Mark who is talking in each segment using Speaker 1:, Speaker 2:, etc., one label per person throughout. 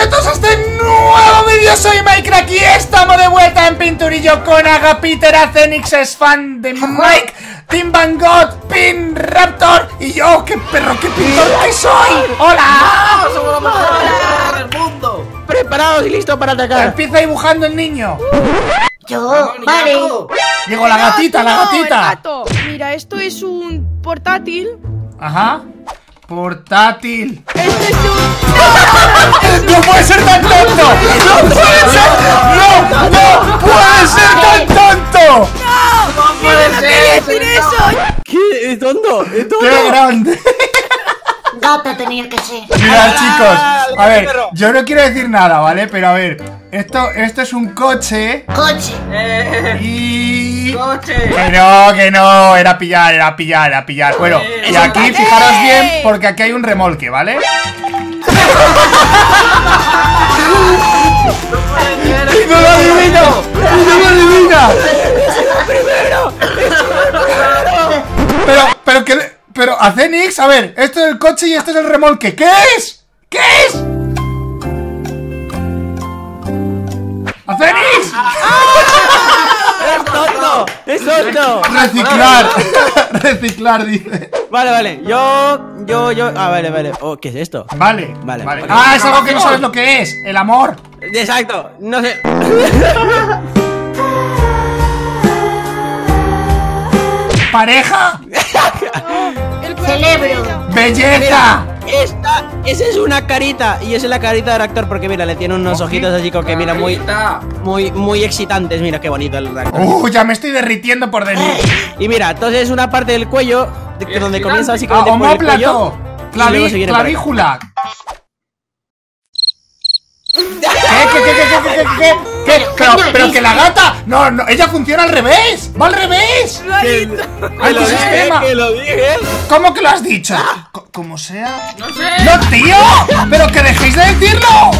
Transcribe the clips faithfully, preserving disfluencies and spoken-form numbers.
Speaker 1: bienvenidos a este nuevo vídeo. Soy Minecraft y estamos de vuelta en Pinturillo con Agapiter, Acenix es fan de Mike, Team Van Gogh, Pin Raptor y yo, qué perro, qué pintor que soy. ¡Hola!
Speaker 2: ¡Somos los mejores del mundo!
Speaker 3: Preparados y listos para atacar.
Speaker 1: Empieza dibujando el niño.
Speaker 4: Yo, vale.
Speaker 1: Digo, la gatita, la gatita.
Speaker 5: No, mira, esto es un portátil.
Speaker 1: Ajá. Portátil.
Speaker 5: Esto es un...
Speaker 1: ¡No puede ser tan tonto! ¡No puede ser! ¡No! ¡No puede ser tan tonto!
Speaker 5: ¡No!
Speaker 2: puede
Speaker 5: ¡No
Speaker 2: ser,
Speaker 5: quería decir
Speaker 2: no.
Speaker 5: eso!
Speaker 3: ¿Qué? ¿Es tonto? ¿Es tonto?
Speaker 1: ¡Qué grande!
Speaker 4: Gata tenía que ser.
Speaker 1: Mirad, chicos, a ver,
Speaker 3: perro.
Speaker 1: yo no quiero decir nada, ¿vale? Pero a ver, esto, esto es un coche
Speaker 4: Coche.
Speaker 2: ¡Eh!
Speaker 1: y...
Speaker 2: ¡Coche!
Speaker 1: Que no, que no, era pillar, era pillar, era pillar. Bueno, y aquí fijaros bien, porque aquí hay un remolque, ¿vale? ¡No lo adivino! ¡No lo adivina! Pero, pero que... Pero, Acenix, a ver, esto es el coche y esto es el remolque. ¿Qué es? ¿Qué es? ¡Acenix!
Speaker 3: ¡Es tonto! ¡Es tonto!
Speaker 1: Reciclar. Reciclar, dice.
Speaker 3: Vale, vale. Yo, yo, yo. Ah, vale, vale. Oh, ¿qué es esto?
Speaker 1: Vale,
Speaker 3: Vale,
Speaker 1: vale.
Speaker 3: vale.
Speaker 1: Ah, es algo que no sabes lo que es. El amor.
Speaker 3: Exacto. No sé.
Speaker 1: Pareja.
Speaker 5: El
Speaker 4: Cerebro.
Speaker 1: Belleza.
Speaker 3: Esta, esa es una carita. Y esa es la carita del actor. Porque mira, le tiene unos ojitos así como que mira muy,
Speaker 2: Carita.
Speaker 3: muy, muy excitantes. Mira qué bonito el actor.
Speaker 1: Uh, ya me estoy derritiendo por dentro.
Speaker 3: Y mira, entonces una parte del cuello de,
Speaker 2: Es
Speaker 3: donde
Speaker 2: gigante.
Speaker 3: comienza
Speaker 1: Ah,
Speaker 3: básicamente por el cuello.
Speaker 1: homóplato.
Speaker 3: y luego se
Speaker 1: Claví,
Speaker 3: viene por aquí.
Speaker 1: clavíjula. ¿Qué? ¿Qué? ¿Qué? ¿Qué? ¿Qué? ¿Qué? ¿Qué? ¿Qué? Pero, pero que la gata. No, no, ella funciona al revés. Va al revés.
Speaker 3: Que,
Speaker 1: Ay,
Speaker 3: lo
Speaker 1: tu
Speaker 3: dije,
Speaker 1: sistema.
Speaker 3: que lo dije.
Speaker 1: ¿Cómo que lo has dicho? Co- Como sea.
Speaker 2: ¡No sé!
Speaker 1: ¡No, tío! ¡Pero que dejéis de decirlo!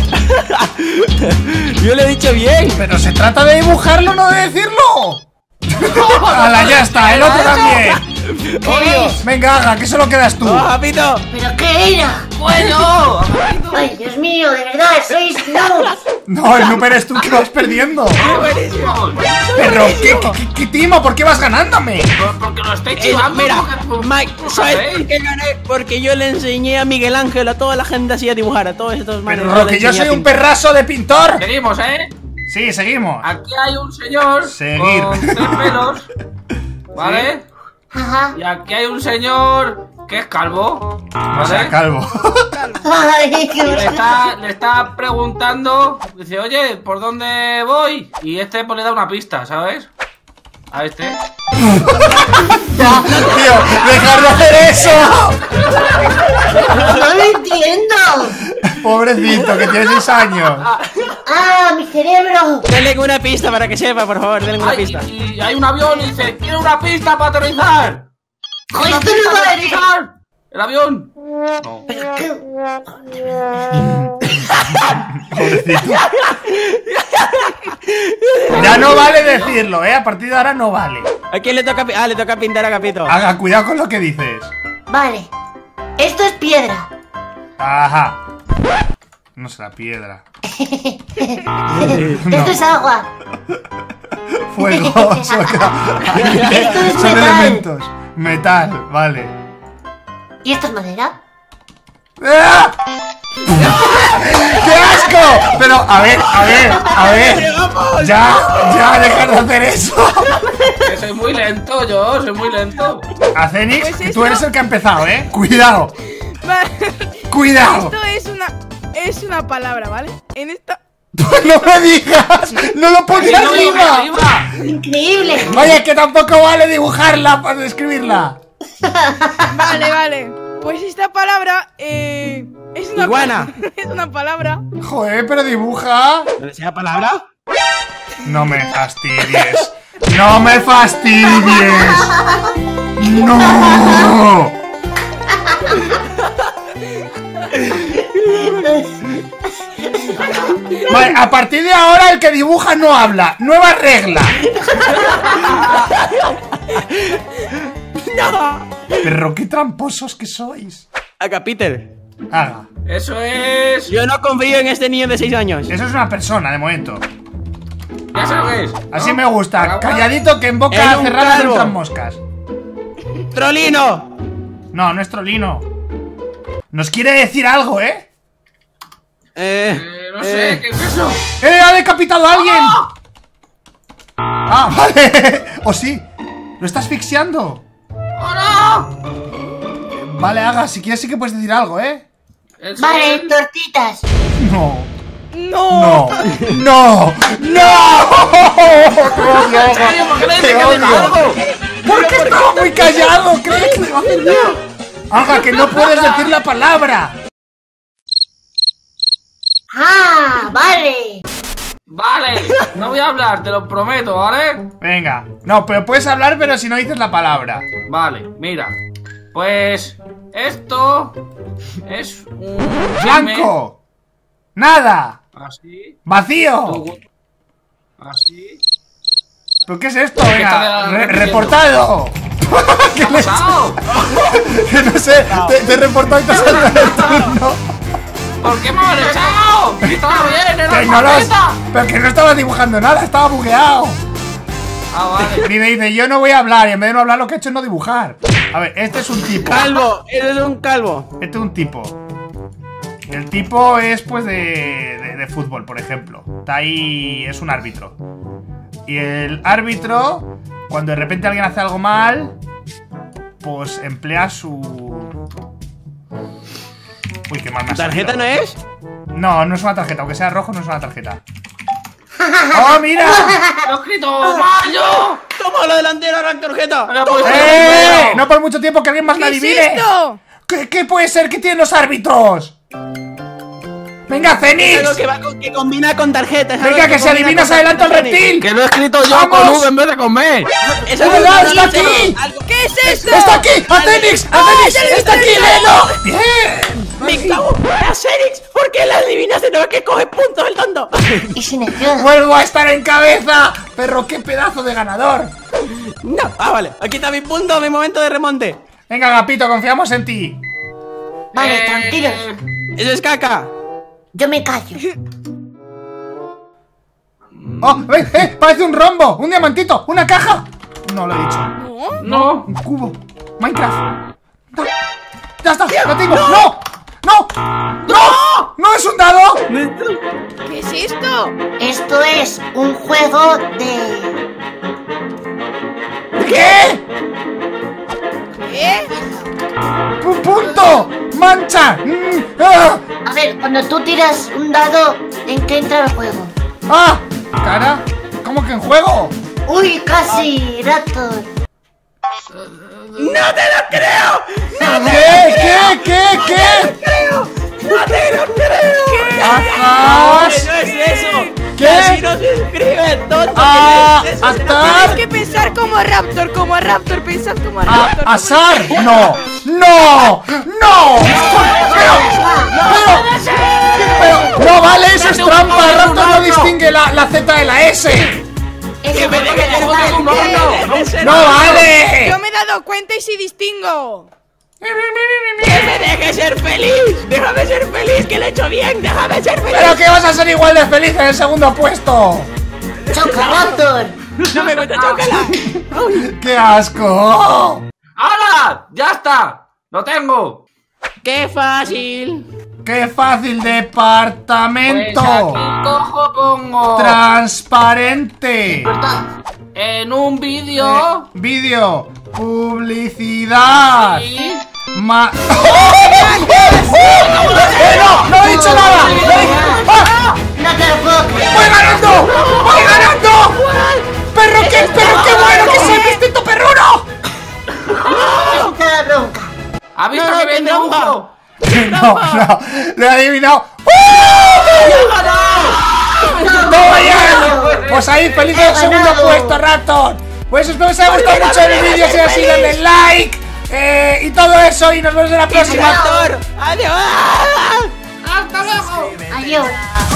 Speaker 3: Yo lo he dicho bien.
Speaker 1: Pero se trata de dibujarlo, no de decirlo. ¡Hala, ya está! ¡El otro también!
Speaker 4: ¿Qué es?
Speaker 1: Venga, Aga, que solo quedas tú.
Speaker 3: ¡Oh, Japito!
Speaker 4: ¿Pero qué era?
Speaker 2: ¡Bueno!
Speaker 4: Ay, Dios mío, de verdad, sois noobs.
Speaker 1: No, el noob eres tú que vas perdiendo. Pero, ¿qué, qué, qué, qué timo? ¿Por qué vas ganándome?
Speaker 2: Por- Porque lo estoy
Speaker 3: Eh,
Speaker 2: chivando.
Speaker 3: mira,
Speaker 2: porque-
Speaker 3: Mike,
Speaker 2: ¿Cómo
Speaker 3: ¿sabes
Speaker 2: sabéis?
Speaker 3: por qué gané? Porque yo le enseñé a Miguel Ángel, a toda la gente así a dibujar, a todos estos manes.
Speaker 1: Pero que yo soy un perrazo de pintor.
Speaker 2: Seguimos, ¿eh?
Speaker 1: Sí, seguimos.
Speaker 2: Aquí hay un señor
Speaker 1: Seguir.
Speaker 2: con tres pelos, ¿vale?
Speaker 4: Ajá.
Speaker 2: Y aquí hay un señor que es calvo,
Speaker 1: O sea,
Speaker 2: ¿vale?
Speaker 1: calvo.
Speaker 4: Ay, qué
Speaker 2: Y le
Speaker 4: horror.
Speaker 2: está, le está preguntando, dice, oye, ¿por dónde voy? Y este pues le da una pista, ¿sabes? A este.
Speaker 1: Tío, dejar de hacer eso.
Speaker 4: No lo entiendo.
Speaker 1: Pobrecito, que tiene seis años.
Speaker 4: Ah, mi cerebro.
Speaker 3: Denle una pista para que sepa, por favor, denle una
Speaker 2: Ay,
Speaker 3: pista.
Speaker 2: y, y hay un avión y dice, quiero una pista para aterrizar.
Speaker 4: Joder,
Speaker 2: ¿Una
Speaker 4: esto
Speaker 2: pista
Speaker 4: no
Speaker 2: para
Speaker 4: vale.
Speaker 2: aterrizar? ¿El avión? No.
Speaker 4: Pero qué...
Speaker 1: Pobrecito. Ya no vale decirlo, ¿eh? A partir de ahora no vale.
Speaker 3: ¿A quién le toca? pi- Ah, le toca pintar a Capito.
Speaker 1: Haga cuidado con lo que dices.
Speaker 4: Vale. Esto es piedra.
Speaker 1: Ajá. No será piedra.
Speaker 4: Esto es agua.
Speaker 1: Fuego, soca.
Speaker 4: Esto es
Speaker 1: Son
Speaker 4: metal.
Speaker 1: elementos. Metal, vale.
Speaker 4: ¿Y esto es madera?
Speaker 1: ¡Ah! ¡Qué asco! Pero, a ver, a ver, a ver. Ya, ya, dejar de hacer eso.
Speaker 2: Que soy muy lento yo, soy muy lento.
Speaker 1: Acenix,
Speaker 5: Pues
Speaker 1: tú
Speaker 5: esto-
Speaker 1: eres el que ha empezado, ¿eh? Cuidado, cuidado.
Speaker 5: Esto es una... Es una palabra, ¿vale? En esta...
Speaker 1: No me digas, no lo ponía
Speaker 2: ¡No,
Speaker 1: arriba.
Speaker 2: arriba!
Speaker 4: Increíble.
Speaker 1: Vaya, que tampoco vale dibujarla para describirla.
Speaker 5: Vale, vale. Pues esta palabra, eh... Es una...
Speaker 3: Iguana.
Speaker 5: Es una palabra...
Speaker 1: Joder, pero dibuja.
Speaker 3: ¿Dónde sea palabra?
Speaker 1: No me fastidies. No me fastidies. No. Vale, a partir de ahora el que dibuja no habla. Nueva regla. Pero qué tramposos que sois.
Speaker 3: A Capiter.
Speaker 1: Haga.
Speaker 2: Eso es.
Speaker 3: Yo no confío en este niño de seis años.
Speaker 1: Eso es una persona, de momento.
Speaker 2: Ya sabes.
Speaker 1: Así
Speaker 2: ¿no?
Speaker 1: me gusta.
Speaker 2: Agua.
Speaker 1: Calladito que en boca
Speaker 3: En un
Speaker 1: cerrada
Speaker 3: calvo.
Speaker 1: entran moscas.
Speaker 3: ¡Trolino!
Speaker 1: No, no es Trolino. Nos quiere decir algo, ¿eh?
Speaker 3: Eh,
Speaker 2: Eh, no sé,
Speaker 3: eh,
Speaker 2: ¿qué es eso?
Speaker 1: ¡Eh! ¡Ha decapitado a alguien! Ah, vale. O sí. Lo está asfixiando.
Speaker 2: ¡Oh, no!
Speaker 1: Vale, Aga, si quieres sí que puedes decir algo, ¿eh?
Speaker 2: Eso
Speaker 4: Vale,
Speaker 2: es.
Speaker 4: tortitas.
Speaker 1: No.
Speaker 5: No.
Speaker 1: No. ¡No! ¡No!
Speaker 2: ¿En serio? ¿Por qué le dices
Speaker 1: Te
Speaker 2: que
Speaker 1: odio.
Speaker 2: diga algo?
Speaker 1: Porque estaba muy callado. ¿Crees que le va a hacer bien? Aga, que no puedes decir la palabra.
Speaker 4: Ah, vale.
Speaker 2: Vale, no voy a hablar, te lo prometo, ¿vale?
Speaker 1: Venga. No, pero puedes hablar, pero si no dices la palabra.
Speaker 2: Vale, mira. Pues esto es un
Speaker 1: Blanco. Nada.
Speaker 2: Así.
Speaker 1: Vacío.
Speaker 2: Así.
Speaker 1: ¿Pero qué es esto?
Speaker 2: ¿Qué
Speaker 1: Venga,
Speaker 2: está
Speaker 1: re-
Speaker 2: repitiendo?
Speaker 1: reportado.
Speaker 2: ¿Qué ha pasado?
Speaker 1: Que no sé, te, te he reportado y te salta el turno.
Speaker 2: ¿Por qué me han echado? Estaba bien, era
Speaker 1: Que no lo has-
Speaker 2: maceta.
Speaker 1: Pero que no estaba dibujando nada, estaba bugueado.
Speaker 2: Ah, vale.
Speaker 1: Y me dice, yo no voy a hablar, y en vez de no hablar lo que he hecho es no dibujar. A ver, este es un tipo.
Speaker 3: calvo, ese es un calvo.
Speaker 1: Este es un tipo. El tipo es pues de, de, de fútbol, por ejemplo. Está ahí, es un árbitro. Y el árbitro, cuando de repente alguien hace algo mal, pues emplea su... Uy, qué mal me ha
Speaker 3: ¿Tarjeta no
Speaker 1: salido.
Speaker 3: es?
Speaker 1: No, no es una tarjeta, aunque sea rojo no es una tarjeta. ¡Oh, mira!
Speaker 2: ¡Lo he escrito mal yo!
Speaker 3: ¡Toma la delantera, Raptor Jeta!
Speaker 2: Ahora puedo escribir
Speaker 1: ¡Eh!
Speaker 2: primero.
Speaker 1: No por mucho tiempo que alguien más
Speaker 5: ¿Qué
Speaker 1: la
Speaker 5: es
Speaker 1: adivine.
Speaker 5: esto?
Speaker 1: ¿Qué, ¿Qué puede ser que tienen los árbitros? ¡Venga,
Speaker 3: Es
Speaker 1: Cenix!
Speaker 3: algo que, va con- que combina con tarjetas. es algo
Speaker 1: ¡Venga, que si
Speaker 3: combina
Speaker 1: adivinas
Speaker 3: con
Speaker 1: adelanto al
Speaker 3: tarjetas.
Speaker 1: reptil!
Speaker 2: Que lo he escrito yo
Speaker 1: ¡Vamos!
Speaker 2: con V en vez de con B.
Speaker 3: Es
Speaker 1: ¡Es
Speaker 3: algo
Speaker 1: verdad,
Speaker 3: que
Speaker 1: está
Speaker 3: combina
Speaker 1: aquí!
Speaker 3: con algo-
Speaker 5: ¿Qué es esto?
Speaker 1: ¡Está aquí! ¡A Cenix! ¡A Cenix!
Speaker 5: ya lo he
Speaker 1: ¡Está aquí,
Speaker 5: visto,
Speaker 1: léelo! ¡Bien!
Speaker 3: ¡Me cago! ¡A Cenix! ¿Por qué la adivinas de nuevo que coge puntos el tonto?
Speaker 4: Y sin nervioso.
Speaker 1: ¡Vuelvo a estar en cabeza! ¡Perro, qué pedazo de ganador!
Speaker 3: No, ah, vale. Aquí está mi punto, mi momento de remonte.
Speaker 1: Venga, Gapito, confiamos en ti.
Speaker 4: Vale,
Speaker 2: Eh,
Speaker 4: tranquilos.
Speaker 3: Eso es caca.
Speaker 4: Yo me callo.
Speaker 1: ¡Oh! ¡Eh! ¡Eh! ¡Parece un rombo! ¡Un diamantito! ¡Una caja! No lo he dicho.
Speaker 5: ¿No?
Speaker 2: No.
Speaker 1: Un cubo. Minecraft. No. ¡Ya está! ¡Lo tengo! ¡No! ¡No! ¡No! ¡No es un dado!
Speaker 5: ¿Qué es esto?
Speaker 4: Esto es un juego de...
Speaker 1: ¿Qué?
Speaker 5: ¿Qué?
Speaker 1: ¡Un punto! ¡Mancha! Mm, ¡Ah!
Speaker 4: A ver, cuando tú tiras un dado, ¿en qué entra el juego?
Speaker 1: ¡Ah! ¿Cara? ¿Cómo que en juego?
Speaker 4: Uy, casi, Raptor.
Speaker 3: ¡No te lo creo!
Speaker 1: ¿Qué? ¿Qué? ¿Qué? ¿Qué?
Speaker 3: ¡No te lo creo!
Speaker 1: ¡Ajas!
Speaker 3: ¡No es eso!
Speaker 1: ¿Qué?
Speaker 3: ¡Así no se escribe, tonto!
Speaker 1: ¡Ah!
Speaker 3: ¿Qué es eso?
Speaker 1: ¡Atar!
Speaker 5: Tienes que pensar como Raptor, como Raptor, pensad como
Speaker 1: ¡A
Speaker 5: Raptor. como-
Speaker 1: azar! ¡No! ¡No! ¡No! ¡Pero! ¡Pero! ¡Pero! ¡No vale! ¡Eso es trampa! ¡Raptor no distingue la, la Z de la S!
Speaker 4: Eso
Speaker 3: me
Speaker 4: fue
Speaker 3: dejes
Speaker 4: de
Speaker 3: en
Speaker 4: verdad.
Speaker 3: un horno.
Speaker 1: ¡No vale!
Speaker 5: Yo me he dado cuenta y sí distingo.
Speaker 3: ¡Que me deje ser feliz! ¡Déjame ser feliz! ¡Que lo he hecho bien! ¡Déjame ser feliz!
Speaker 1: ¡Pero que vas a ser igual de feliz en el segundo puesto!
Speaker 4: Choca, Raptor.
Speaker 3: ¡No me gusta chocolate!
Speaker 1: ¡Qué asco!
Speaker 2: ¡Hala! ¡Ya está! ¡Lo tengo!
Speaker 3: ¡Qué fácil!
Speaker 1: ¡Qué fácil
Speaker 2: Pues
Speaker 1: departamento!
Speaker 2: aquí cojo, pongo
Speaker 1: Transparente.
Speaker 2: en un vídeo
Speaker 1: Vídeo. Publicidad.
Speaker 2: y
Speaker 1: Ma... ¡Eh, no! ¡No he dicho nada! ¡No he dicho- ¡Ah!
Speaker 4: No te lo puedo creer.
Speaker 1: ¡Voy ganando! ¡Voy ganando! ¡Perro, qué, perro, qué bueno que soy distinto perruno!
Speaker 4: Quita la bronca.
Speaker 2: ¿ha visto
Speaker 3: No,
Speaker 2: que
Speaker 3: no,
Speaker 2: bien
Speaker 3: que trampa.
Speaker 2: dibujo?
Speaker 1: No, no, lo he adivinado. ¡No, ya! Pues ahí, feliz del segundo
Speaker 4: ganado.
Speaker 1: puesto, Raptor. Pues espero que os haya gustado mucho el vídeo. Si es así, denle like eh, y todo eso. Y nos vemos en la próxima.
Speaker 3: ¡Adiós!
Speaker 2: ¡Hasta luego!
Speaker 4: Adiós.